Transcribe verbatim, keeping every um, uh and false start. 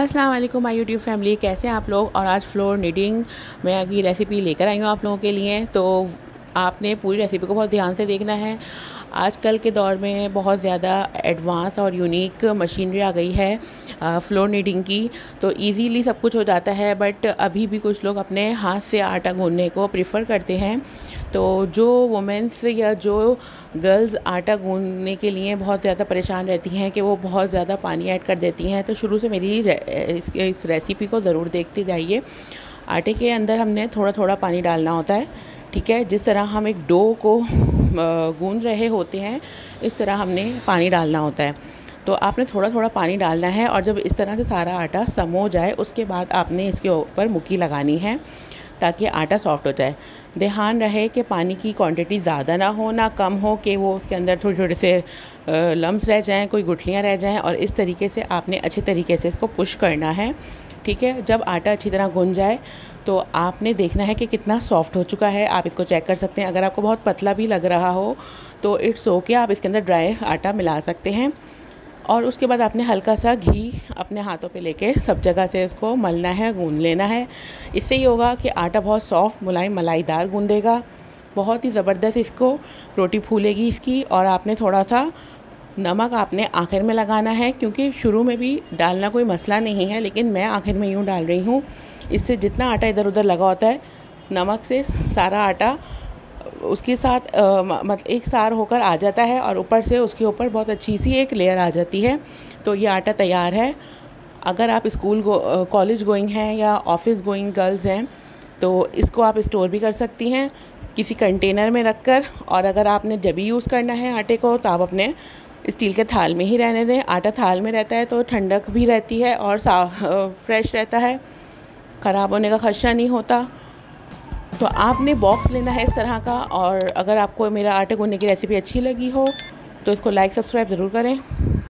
अस्सलाम वालेकुम my YouTube family, कैसे हैं आप लोग। और आज फ्लोर नीडिंग मैं की रेसिपी लेकर आई हूँ आप लोगों के लिए। तो आपने पूरी रेसिपी को बहुत ध्यान से देखना है। आजकल के दौर में बहुत ज़्यादा एडवांस और यूनिक मशीनरी आ गई है फ्लोर नीडिंग की, तो इजीली सब कुछ हो जाता है। बट अभी भी कुछ लोग अपने हाथ से आटा गूंदने को प्रेफर करते हैं। तो जो वुमेंस या जो गर्ल्स आटा गूंदने के लिए बहुत ज़्यादा परेशान रहती हैं कि वो बहुत ज़्यादा पानी ऐड कर देती हैं, तो शुरू से मेरी इस, इस रेसिपी को ज़रूर देखते जाइए। आटे के अंदर हमने थोड़ा थोड़ा पानी डालना होता है, ठीक है। जिस तरह हम एक डो को गूंद रहे होते हैं, इस तरह हमने पानी डालना होता है। तो आपने थोड़ा थोड़ा पानी डालना है और जब इस तरह से सारा आटा सम हो जाए, उसके बाद आपने इसके ऊपर मुक्की लगानी है ताकि आटा सॉफ्ट हो जाए। ध्यान रहे कि पानी की क्वांटिटी ज़्यादा ना हो ना कम हो कि वो उसके अंदर थोड़े थोड़े से लम्स रह जाएं, कोई गुठलियाँ रह जाएं। और इस तरीके से आपने अच्छे तरीके से इसको पुश करना है, ठीक है। जब आटा अच्छी तरह गूंद जाए तो आपने देखना है कि कितना सॉफ्ट हो चुका है। आप इसको चेक कर सकते हैं। अगर आपको बहुत पतला भी लग रहा हो तो इट्स ओके, आप इसके अंदर ड्राई आटा मिला सकते हैं। और उसके बाद आपने हल्का सा घी अपने हाथों पे लेके सब जगह से इसको मलना है, गूंद लेना है। इससे ये होगा कि आटा बहुत सॉफ्ट मुलायम मलाईदार गूंदेगा, बहुत ही ज़बरदस्त इसको रोटी फूलेगी इसकी। और आपने थोड़ा सा नमक आपने आखिर में लगाना है, क्योंकि शुरू में भी डालना कोई मसला नहीं है, लेकिन मैं आखिर में यूँ डाल रही हूँ। इससे जितना आटा इधर उधर लगा होता है, नमक से सारा आटा उसके साथ मतलब एक सार होकर आ जाता है और ऊपर से उसके ऊपर बहुत अच्छी सी एक लेयर आ जाती है। तो ये आटा तैयार है। अगर आप स्कूल गो कॉलेज गोइंग हैं या ऑफिस गोइंग गर्ल्स हैं तो इसको आप स्टोर भी कर सकती हैं किसी कंटेनर में रख कर। और अगर आपने जब भी यूज़ करना है आटे को तो आप अपने स्टील के थाल में ही रहने दें। आटा थाल में रहता है तो ठंडक भी रहती है और साफ फ्रेश रहता है, ख़राब होने का खदशा नहीं होता। तो आपने बॉक्स लेना है इस तरह का। और अगर आपको मेरा आटे गूंदने की रेसिपी अच्छी लगी हो तो इसको लाइक सब्सक्राइब ज़रूर करें।